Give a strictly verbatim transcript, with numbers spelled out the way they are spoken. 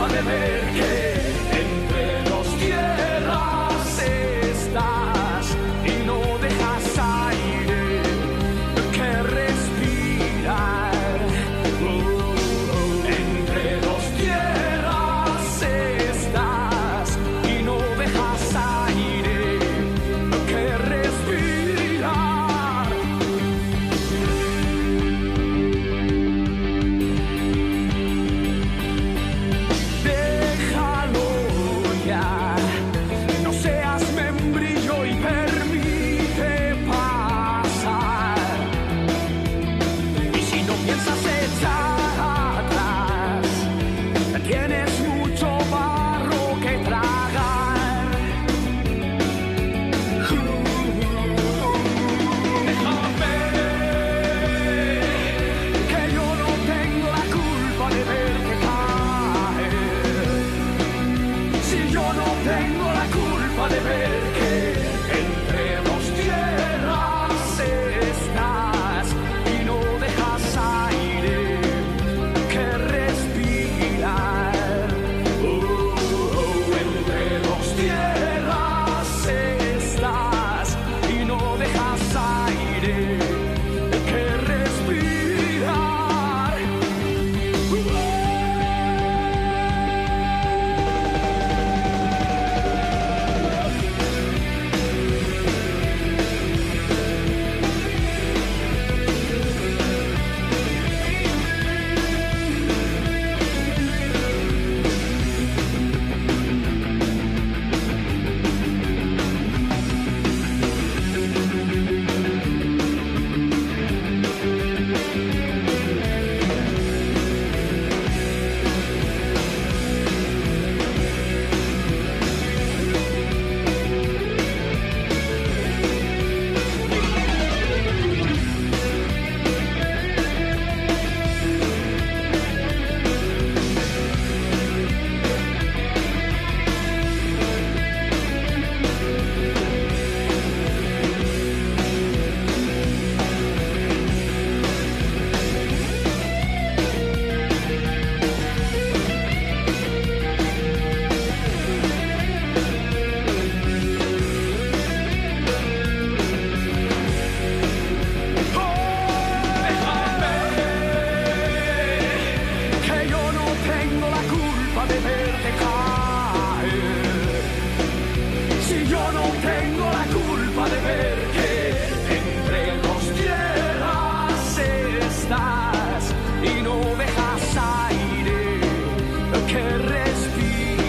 de ver que entre dos tierras estás y no dejas aire que respirar. Oh, oh. Entre dos tierras estás y no dejas aire que respirar. Déjalo ya, no seas membrillo y permite pasar. Y si no piensas echar atrás, tienes mucho barro que tragar. Déjame, que yo no tengo la culpa de verte caer. Si yo no tengo la culpa de ver que entre dos tierras estás y no dejas aire que respirar. Oh, oh, entre dos tierras estás y no dejas aire que respirar. Que yo no tengo la culpa de verte caer. Si yo no tengo la culpa de ver que entre dos tierras estás y no dejas aire que respirar.